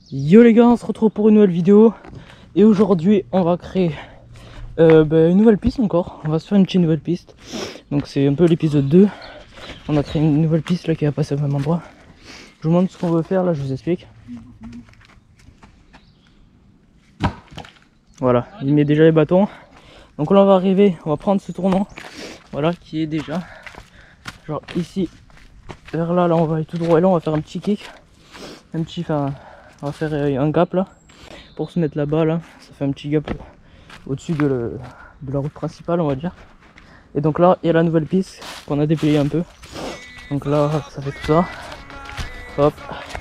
Yo les gars, on se retrouve pour une nouvelle vidéo. Et aujourd'hui on va créer une nouvelle piste encore. On va se faire une petite nouvelle piste. Donc c'est un peu l'épisode 2. On a créé une nouvelle piste là qui va passer au même endroit. Je vous montre ce qu'on veut faire là, je vous explique. Voilà, il met déjà les bâtons. Donc là on va arriver, on va prendre ce tournant. Voilà, qui est déjà genre ici vers là, on va aller tout droit et là on va faire un petit kick. On va faire un gap là pour se mettre là-bas là. Ça fait un petit gap au-dessus de la route principale, on va dire. Et donc là il y a la nouvelle piste qu'on a déplayée un peu. Donc là ça fait tout ça. Hop.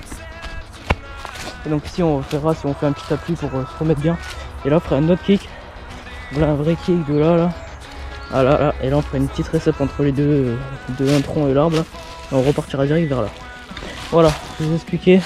Et donc ici on verra si on fait un petit appui pour se remettre bien. Et là on fera un autre kick. Voilà un vrai kick de là à là. Et là on fera une petite récepte entre les deux, de un tronc et l'arbre. Et on repartira direct vers là. Voilà, je vais vous expliquer.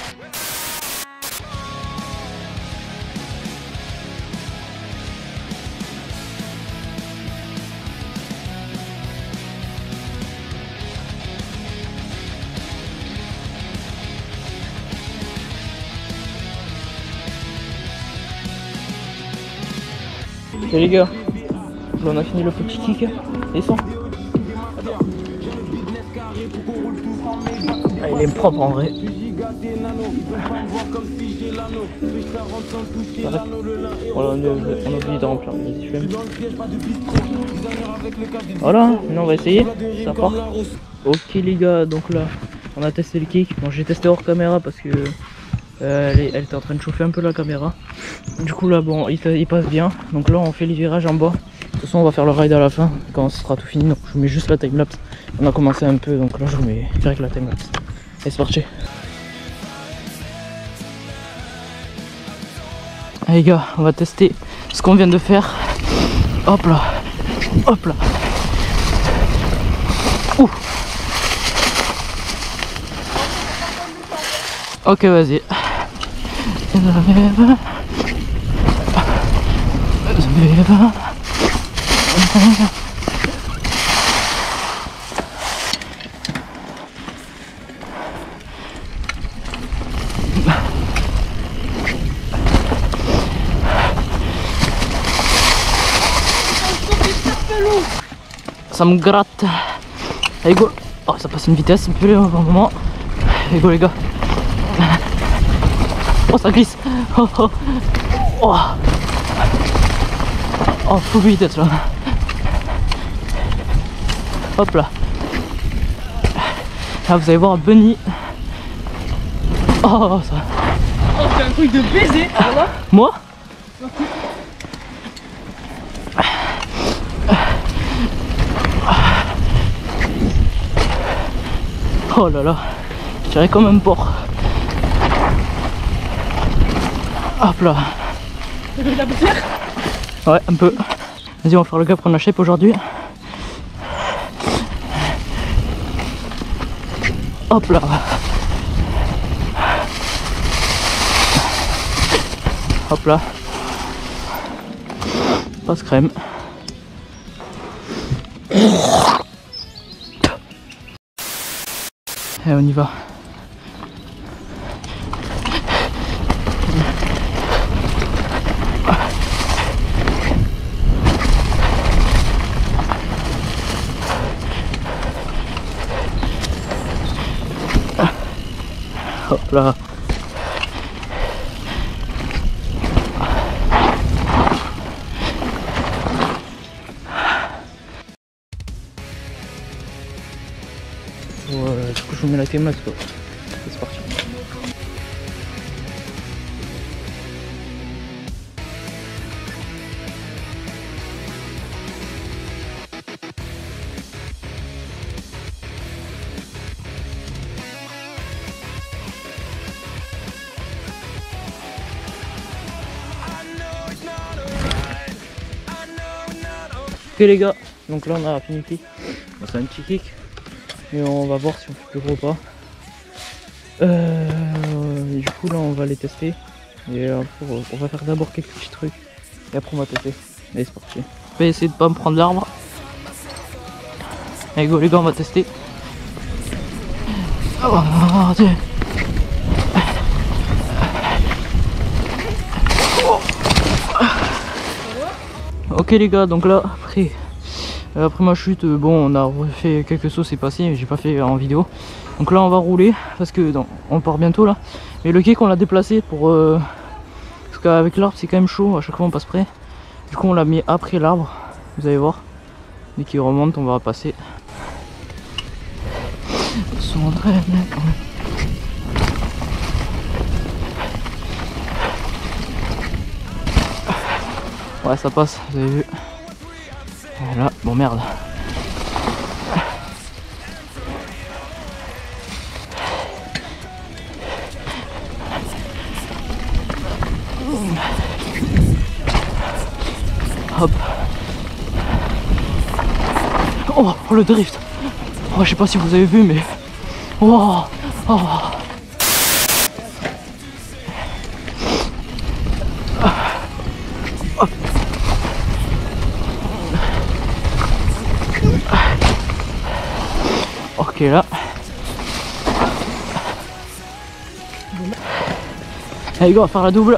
Et les gars, là on a fini le petit kick, descend. Ah, il est propre en vrai. Voilà, on a oublié de remplir. Vas-y, je fais. Voilà, maintenant on va essayer, ça part. Ok les gars, donc là on a testé le kick. Bon, j'ai testé hors caméra parce que elle était en train de chauffer un peu la caméra. Du coup là bon il passe bien. Donc là on fait les virages en bas. De toute façon on va faire le ride à la fin quand ce sera tout fini. Donc je vous mets juste la timelapse. On a commencé un peu donc là je vous mets direct la timelapse. Et c'est parti. Allez les gars, on va tester ce qu'on vient de faire. Hop là. Hop là. Ouh. Ok vas-y. Ça me gratte. Allez go. Oh ça passe une vitesse un peu au bon moment. Allez go les gars. Oh ça glisse. Oh oh. Oh, oh full vitesse là. Hop là. Là vous allez voir Bunny. Oh ça. Oh c'est un truc de baiser. Voilà. Moi? Oh là là, je dirais comme un porc. Hop là. Tu veux la poussière? Ouais, un peu. Vas-y, on va faire le gap qu'on a shape aujourd'hui. Hop là. Hop là. Passe crème. Et on y va. Hop là. Du coup je vous mets la cam là, c'est parti. Ok les gars, donc là on a fini le kick. On fait un petit kick. Mais on va voir si on fait plus gros ou pas. Du coup là on va les tester. Et on va faire d'abord quelques petits trucs. Et après on va tester. Allez c'est parti. Je vais essayer de pas me prendre l'arbre. Allez go les gars on va tester. Oh, Dieu. Ok les gars, donc là après ma chute, bon on a refait quelques sauts, c'est passé, mais j'ai pas fait en vidéo. Donc là on va rouler parce que on part bientôt là. Mais le cake on l'a déplacé pour parce qu'avec l'arbre c'est quand même chaud, à chaque fois on passe près. Du coup on l'a mis après l'arbre, vous allez voir. Dès qu'il remonte on va passer. Ouais ça passe, vous avez vu. Voilà, bon merde. Hop. Oh, le drift. Oh, je sais pas si vous avez vu mais. Oh, oh. Ok là. Allez go, on va faire la double.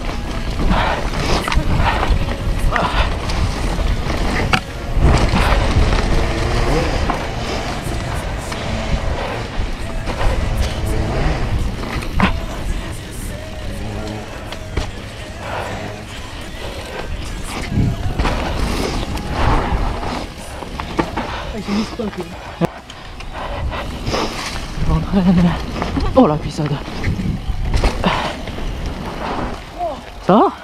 Oh la pissade. Ça va?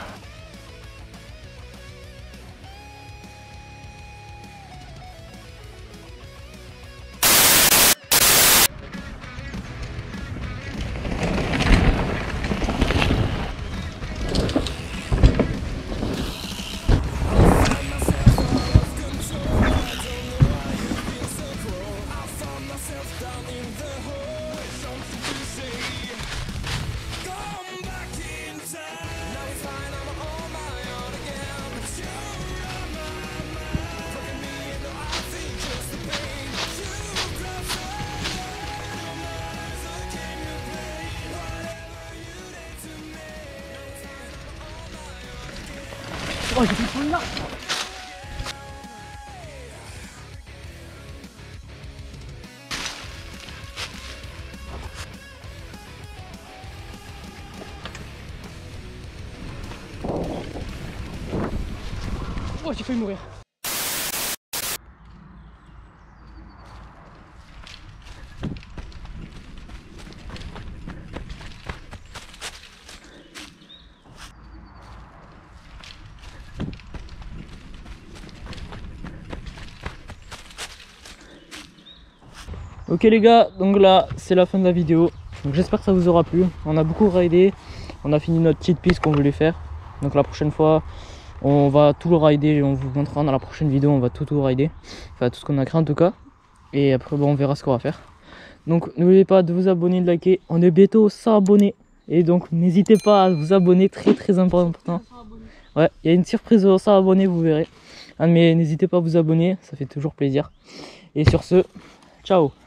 Oh, j'ai fait le là. Oh, j'ai failli mourir. Ok les gars, donc là c'est la fin de la vidéo. Donc j'espère que ça vous aura plu. On a beaucoup raidé, on a fini notre petite piste qu'on voulait faire. Donc la prochaine fois on va tout le rider, on vous montrera dans la prochaine vidéo, on va tout rider. Enfin tout ce qu'on a créé en tout cas. Et après bon, on verra ce qu'on va faire. Donc n'oubliez pas de vous abonner, de liker. On est bientôt 100 abonnés. Et donc n'hésitez pas à vous abonner, très important. Ouais, il y a une surprise aux 100 abonnés, vous verrez. Ah, mais n'hésitez pas à vous abonner, ça fait toujours plaisir. Et sur ce, ciao.